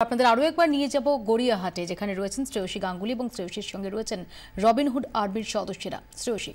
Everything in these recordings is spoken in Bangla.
আপনাদের আরও একবার নিয়ে যাব গড়িয়াহাটে, যেখানে রয়েছেন শ্রেয়সী গাঙ্গুলি এবং শ্রেয়সীর সঙ্গে রয়েছেন রবিনহুড আর্মির সদস্যরা। শ্রেয়সী,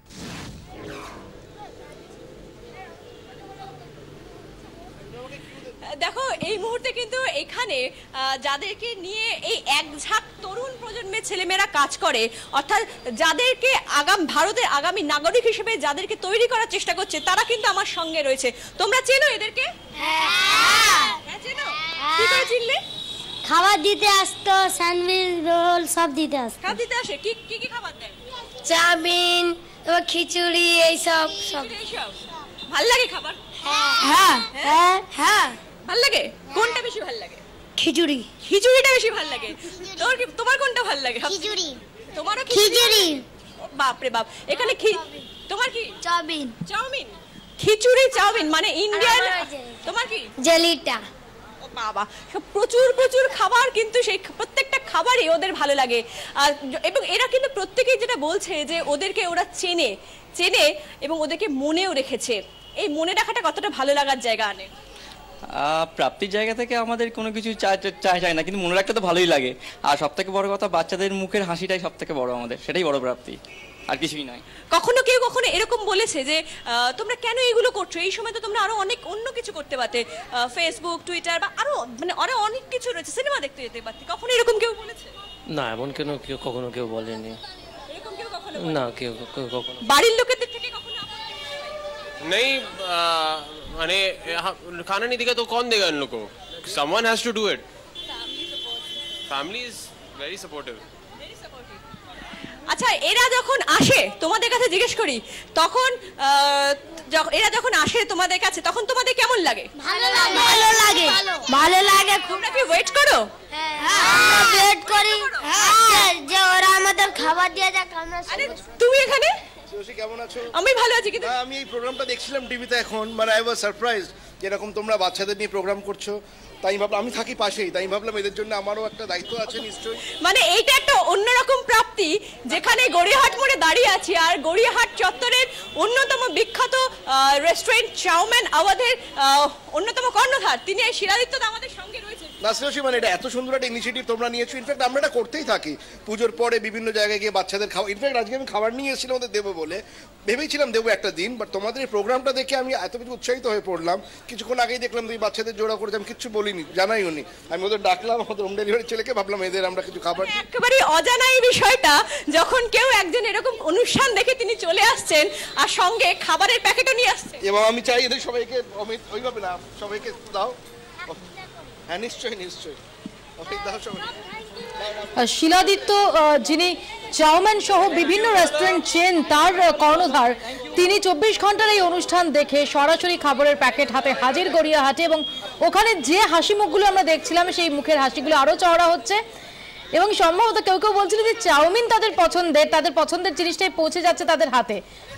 দেখো এই মুহূর্তে কিন্তু এখানে যাদেরকে নিয়ে এই এক ঝাঁক তরুণ প্রজন্মের ছেলেমেয়েরা কাজ করে, অর্থাৎ যাদেরকে ভারতের আগামী নাগরিক হিসেবে যাদেরকে তৈরি করার চেষ্টা করছে, তারা কিন্তু আমার সঙ্গে রয়েছে। তোমরা চেনো এদেরকে? হ্যাঁ চেনো। কি করে চিনলে? খাবার দিতে আসতো, স্যান্ডউইচ রোল সব দিতে আসতো। খাবার দিতে আসে? কি কি খাবার দেয়? চাউমিন, তারপর খিচুড়ি, এইসব সব। ভাল লাগে খাবার? হ্যাঁ হ্যাঁ হ্যাঁ ভাল লাগে। কোনটা বেশি ভাল লাগে? খিচুড়ি। খিচুড়িটা বেশি ভাল লাগে। তোমার কোনটা ভাল লাগে? খিচুড়ি। তোমারও খিচুড়ি। বাপ রে বাপ। এখানে তোমার কি? চাউমিন। চাউমিন, খিচুড়ি, চাউমিন মানে ইন্ডিয়ান। তোমার কি? জেলিটা। ও বাবা, সব প্রচুর প্রচুর খাবার, কিন্তু সেই প্রত্যেকটা খাবারই ওদের ভালো লাগে। এবং এরা কিন্তু প্রত্যেকেই যেটা বলছে যে ওদেরকে ওরা চেনে এবং ওদেরকে মনেও রেখেছে। এই মনে রাখাটা কতটা ভালো লাগার জায়গা আনে? প্রাপ্তির জায়গা থেকে আমাদের কোনো কিছু চাই না, কিন্তু মনে রাখতে তো ভালোই লাগে। আর সব থেকে বড় কথা, বাচ্চাদের মুখের হাসিটাই সব থেকে বড়, আমাদের সেটাই বড় প্রাপ্তি, আর কিছুই নয়। কখনো এরকম বলেছে যে তোমরা কেন এগুলো করছো? এই সময় তো তোমরা আরো অনেক অন্য কিছু করতে পারতে, ফেসবুক, টুইটার বা আরো অনেক কিছু রয়েছে, সিনেমা দেখতে যেতে পারতে। কখনো এরকম কেউ বলেছে? না, এমন কখনো কেউ বলেনি। এরকম কেউ কখনো না, কেউ কখনো। বাড়ির লোকেদের থেকে কখনো नहीं, माने खाना नहीं देगा तो कौन देगा इन लोगों को? Someone has to do it. Family is very supportive. আচ্ছা, এরা যখন আসে তোমাদের কাছে, জিজ্ঞেস করি, তখন এরা যখন আসে তোমাদের কাছে, তখন তোমাদের কেমন লাগে? ভালো লাগে। ভালো লাগে। ভালো লাগে। তোমরা কি ওয়েট করো? হ্যাঁ, ওয়েট করি যে ওরা আমাদের খাবার দিয়ে যাক। আরে তুমি এখানে? শ্রেয়সী কেমন আছো? আমি ভালো আছি, কিন্তু আমি এই প্রোগ্রামটা দেখছিলাম টিভিতে এখন, মানে আই ওয়াজ সারপ্রাইজড যেরকম তোমরা বাচ্চাদের নিয়ে প্রোগ্রাম করছো। তাই ভাবলাম, আমি থাকি পাশেই, তাই ভাবলাম এদের জন্য আমারও একটা দায়িত্ব আছে নিশ্চয়ই। মানে এইটা একটা অন্যরকম প্রাপ্তি, যেখানে গড়িয়াহাট মোড়ে দাঁড়িয়ে আছি, আর গড়িয়াহাট চত্বরের অন্যতম বিখ্যাত রেস্টুরেন্ট চাউমিন আওয়াধের অন্যতম কর্ণধার, তিনি এই শিলাদিত্য আমাদের সঙ্গে রয়েছে। না শ্রেয়সী, মানে এটা এত সুন্দর একটা ইনিশিয়েটিভ তোমরা নিয়েছো। ইনফ্যাক্ট আমরা এটা করতেই থাকি পুজোর পরে বিভিন্ন জায়গায় গিয়ে বাচ্চাদের খাওয়া। ইনফ্যাক্ট আজকে আমি খাবার নিয়ে এসেছিলাম ওদের দেবো বলে, ভেবেছিলাম দেবো একটা দিন, বাট তোমাদের এই প্রোগ্রামটা দেখে আমি এত কিছু উৎসাহিত হয়ে পড়লাম। কিছুক্ষণ আগেই দেখলাম তুই বাচ্চাদের জোড়া করে, আমি কিচ্ছু বলিনি, জানাই উনি। আমি ওদের ডাকলাম, আমাদের হোম ডেলিভারি ছেলেকে, ভাবলাম এদের আমরা কিছু খাবার। একেবারে অজানা এই বিষয়টা, যখন কেউ একজন এরকম অনুষ্ঠান দেখে তিনি চলে আসছেন আর সঙ্গে খাবারের প্যাকেটও নিয়ে আসছেন। এবং আমি চাই এদের সবাইকে, ওইভাবে না, সবাইকে দাও। হ্যাঁ নিশ্চয়ই নিশ্চয়ই, দাও সবাই। শিলাদিত্য, যিনি চাউমিন সহ বিভিন্ন রেস্টুরেন্ট চেন তার কর্ণধার, তিনি 24 ঘন্টার এই অনুষ্ঠান দেখে সরাসরি খাবারের প্যাকেট হাতে হাজির গড়িয়াহাটে, এবং ওখানে যে হাসি মুখগুলো আমরা দেখছিলাম, সেই মুখের হাসিগুলো আরও চওড়া হচ্ছে। এবং সম্ভবত কেউ কেউ বলছিল যে চাউমিন তাদের পছন্দের জিনিসটাই পৌঁছে যাচ্ছে তাদের হাতে।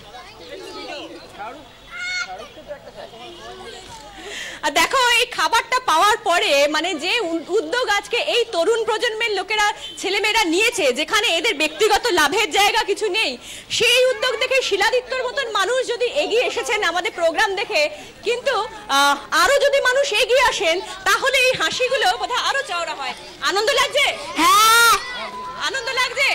আর দেখো, এই খাবারটা পাওয়ার পরে মানে যে উদ্যোগ আজকে এই তরুণ প্রজন্মের লোকেরা, ছেলেমেয়েরা নিয়েছে, যেখানে এদের ব্যক্তিগত লাভের জায়গা কিছু নেই, সেই উদ্যোগ দেখে শিলাদিত্যর মতন মানুষ যদি এগিয়ে এসেছেন আমাদের প্রোগ্রাম দেখে, কিন্তু আরো যদি মানুষ এগিয়ে আসেন, তাহলে এই হাসিগুলো বোধহয় আরো চওড়া হয়। আনন্দ লাগছে? হ্যাঁ। আনন্দ লাগছে?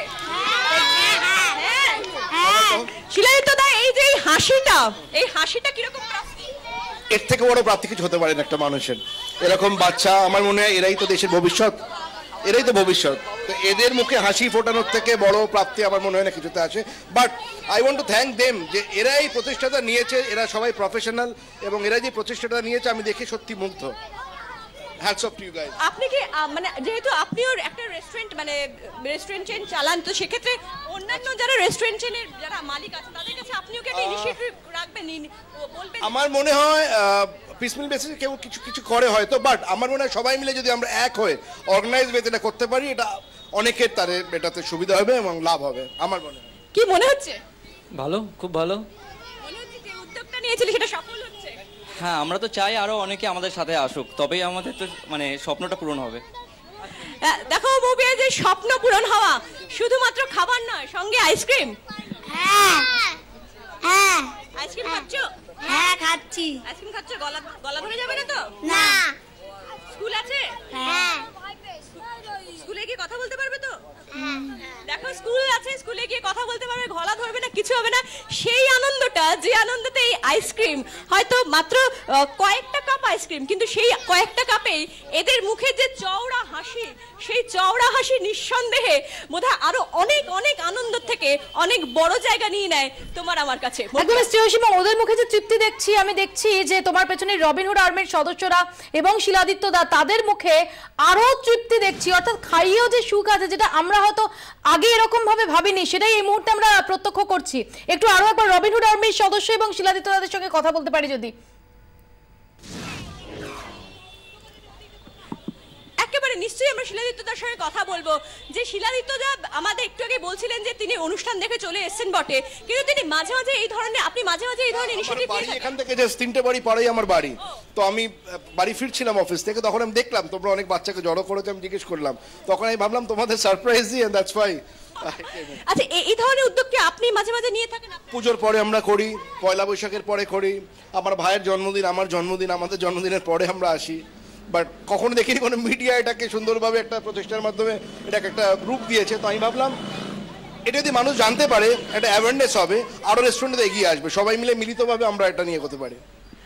হ্যাঁ। শিলাদিত্য দা, এই যে এই হাসিটা কিরকম? এর থেকে বড় প্রাপ্তি কিছু হতে পারে না একটা মানুষের। এরকম বাচ্চা, আমার মনে হয় এরাই তো দেশের ভবিষ্যৎ, এরাই তো ভবিষ্যৎ। তো এদের মুখে হাসি ফোটানোর থেকে বড় প্রাপ্তি আমার মনে হয় না কিছুতে আছে। But I want to thank them, যে এরা এই প্রচেষ্টাটা নিয়েছে, এরা সবাই প্রফেশনাল, এবং এরা যে প্রচেষ্টাটা নিয়েছে আমি দেখে সত্যি মুগ্ধ। Hats off to you guys. আপনি কি মানে যেহেতু আপনিও একটা রেস্টুরেন্ট চেন চালান, তো সেক্ষেত্রে অন্যান্য যারা রেস্টুরেন্ট চেনের যারা মালিক আছেন, তাদের কাছে আপনিও কি একটা ইনিশিয়েটিভ রাখবেন, বলবেন? আমার মনে হয় পিসমিল বেসিসে কেউ কিছু করে হয়তো, বাট আমার মনে হয় সবাই মিলে যদি আমরা এক হয়ে অর্গানাইজ ওয়েতে এটা করতে পারি, এটা অনেকের এটাতে সুবিধা হবে এবং লাভ হবে আমার মনে হয়। কি মনে হচ্ছে? ভালো, খুব ভালো মনে হচ্ছে যে উদ্যোগটা নিয়েছিলি সেটা সফল হচ্ছে। হ্যাঁ, আমরা তো চাই আরো অনেকে আমাদের সাথে আসুক, তবেই আমাদের তো মানে স্বপ্নটা পূরণ হবে। দেখো মুভির যে স্বপ্ন পূরণ হওয়া শুধুমাত্র খাবার নয়, সঙ্গে আইসক্রিম। হ্যাঁ হ্যাঁ। আইসক্রিম খাচ্ছো? হ্যাঁ খাচ্ছি। আইসক্রিম খাচ্ছো? গলা ধরে যাবে না তো? না। স্কুল আছে? হ্যাঁ। কিচ্ছু হবে না, সেই আনন্দটা, যে আনন্দতে এই আইসক্রিম হয়তো মাত্র কয়েকটা কাপ আইসক্রিম, কিন্তু সেই কয়েকটা কাপেই এদের মুখে যে চওড়া হাসি, সেই চওড়া হাসি নিঃসন্দেহে বোধহয় আরো অনেক অনেক আনন্দ থেকে অনেক বড় জায়গা নিয়ে নেয় তোমার আমার কাছে। একদম শ্রেয়সীমা, ওদের মুখে যে তৃপ্তি দেখছি, আমি দেখছি যে তোমার পেছনে রবিনহুড আর্মির সদস্যরা এবং শিলাদিত্য দা, তাদের মুখে আরো তৃপ্তি দেখছি, অর্থাৎ খাইয়েও যে সুখ আছে, যেটা আমরা হয়তো আগে এরকম ভাবে ভাবিনি, সেটাই এই মুহূর্তে আমরা প্রত্যক্ষ করছি। একটু আরো একবার রবিনহুড আর্মির সদস্য এবং শিলাদিত্য দাদের সঙ্গে কথা বলতে পারি যদি। একেবারে নিশ্চয়ই আমরা শিলাদিত্যদার সঙ্গে কথা বলবো। যে শিলাদিত্যদা আমাদের একটু আগে বলছিলেন যে তিনি অনুষ্ঠান দেখে চলে এসেছেন বটে, কিন্তু তিনি মাঝে মাঝে এই ধরনের, আপনি মাঝে মাঝে এই ধরনের ইনিশিয়েটিভ নিয়ে থাকেন। এখান থেকে জাস্ট 3টে বাড়ি পরেই আমার বাড়ি, তো আমি বাড়ি ফিরছিলাম অফিস থেকে, তখন আমি দেখলাম তোমরা অনেক বাচ্চাকে জড়ো করেছো, আমি জিজ্ঞেস করলাম, তখন আমি ভাবলাম তোমাদের সারপ্রাইজ দিই, এন্ড দ্যাটস ওয়াই। আচ্ছা, এই ধরনের উদ্যোগ কি আপনি মাঝে মাঝে নিয়ে থাকেন? পুজোর পরে আমরা করি, পয়লা বৈশাখের পরে করি, আমার ভাইয়ের জন্মদিন, আমার জন্মদিন, আমাদের জন্মদিনের পরে আমরা আসি। বাট কখনো দেখিনি কোনো মিডিয়া এটাকে সুন্দরভাবে একটা প্রচেষ্টার মাধ্যমে এটাকে একটা রূপ দিয়েছে, তো আমি ভাবলাম এটা যদি মানুষ জানতে পারে, একটা অ্যাওয়ারনেস হবে, আরও রেস্টুরেন্টে এগিয়ে আসবে, সবাই মিলে মিলিতভাবে আমরা এটা নিয়ে করতে পারি।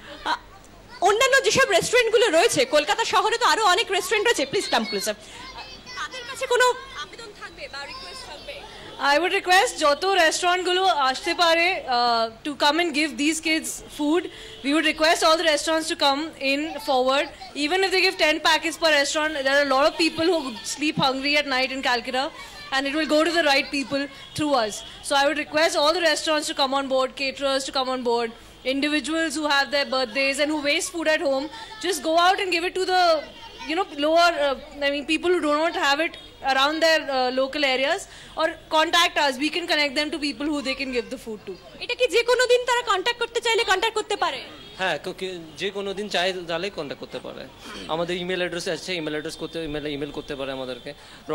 অন্যান্য যেসব রেস্টুরেন্টগুলো রয়েছে, কলকাতা শহরে তো আরো অনেক রেস্টুরেন্ট রয়েছে, প্লিজ কাম ক্লোজার, তাদের কাছে কোনো আবেদন থাকবে বা রিকোয়েস্ট থাকবে? I would request joto restaurant gulo ashte pare to come and give these kids food. We would request all the restaurants to come in forward. Even if they give 10 packets per restaurant, there are a lot of people who sleep hungry at night in Calcutta, and it will go to the right people through us. So I would request all the restaurants to come on board, caterers to come on board, individuals who have their birthdays and who waste food at home, just go out and give it to the lower, people who do not have it around their local areas, or contact us. We can connect them to people who they can give the food to. এটা কি যে কোনো দিন তারা কন্ট্যাক্ট করতে চাইলে কন্ট্যাক্ট করতে পারে? হ্যাঁ, যে কোনো দিন চাই তাহলে কন্ট্যাক্ট করতে পারে। আমাদের ইমেল অ্যাড্রেস আছে, ইমেল করতে পারে আমাদেরকে,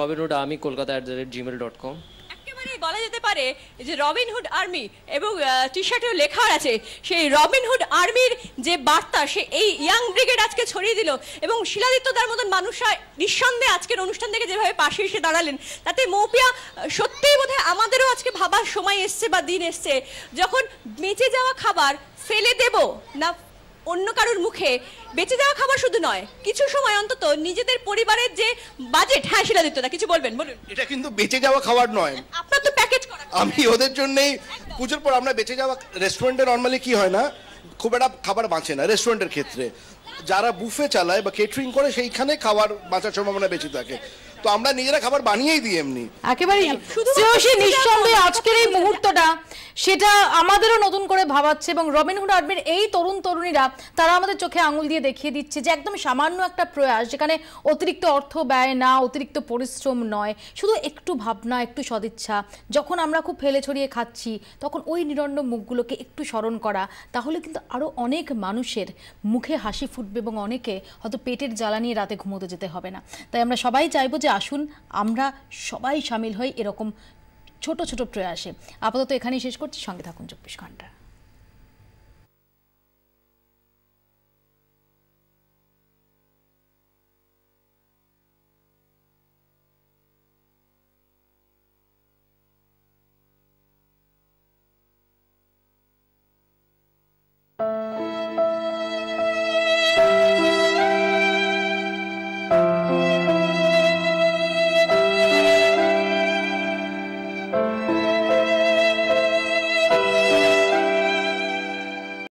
robinhood.army@gmail.com। একেবারে বলা যেতে পারে যে রবিনহুড আর্মি, এবং টি শার্টেও লেখা আছে সেই রবিনহুড আর্মির যে বার্তা, সে এই ইয়াং ব্রিগেড আজকে ছড়িয়ে দিল। এবং শিলাদিত্যদার মতন মানুষরা নিঃসন্দেহে আজকের অনুষ্ঠান থেকে যেভাবে পাশে এসে দাঁড়ালেন, তাতে মৌপিয়া সত্যিই বোধহয় আমাদেরও আজকে ভাবার সময় এসছে বা দিন এসছে, যখন বেঁচে যাওয়া খাবার ফেলে দেব না অন্য কারোর মুখে। বেঁচে যাওয়া খাবার শুধু নয়, কিছু সময় অন্তত নিজেদের পরিবারের যে বাজেট। হ্যাঁ শিলাদিত্যদা কিছু বলবেন, বলুন। এটা কিন্তু বেঁচে যাওয়া খাবার নয়, আপনার তো প্যাকেজ করা। আমি ওদের জন্যই পুজোর পর আমরা বেঁচে যাওয়া, রেস্টুরেন্টে নর্মালি কি হয় না, খুব একটা খাবার বাঁচে না রেস্টুরেন্টের ক্ষেত্রে, যারা বুফে চালায় বা কেটারিং করে সেইখানে খাবার বাঁচার সম্ভাবনা বেশি থাকে, তো আমরা নিজেরা খাবার বানিয়েই দিই এমনি। একেবারে নিঃসন্দেহে আজকের এই মুহূর্তটা সেটা আমাদেরও নতুন করে ভাবাচ্ছে, এবং রবিনহুড আর্মির এই তরুণ তরুণীরা তারা আমাদের চোখে আঙুল দিয়ে দেখিয়ে দিচ্ছে যে একদম সামান্য একটা প্রয়াস, যেখানে অতিরিক্ত অর্থ ব্যয় না, অতিরিক্ত পরিশ্রম নয়, শুধু একটু ভাবনা, একটু সদিচ্ছা, যখন আমরা খুব ফেলে ছড়িয়ে খাচ্ছি তখন ওই নিরন্ন মুখগুলোকে একটু স্মরণ করা, তাহলে কিন্তু আরও অনেক মানুষের মুখে হাসি ফুটবে এবং অনেকে হয়তো পেটের জ্বালা নিয়ে রাতে ঘুমোতে যেতে হবে না। তাই আমরা সবাই চাইবো যে আসুন আমরা সবাই সামিল হই এরকম ছোট ছোট প্রয়াসে। আপাতত এখানেই শেষ করছি, সঙ্গে থাকুন 24 ঘন্টা।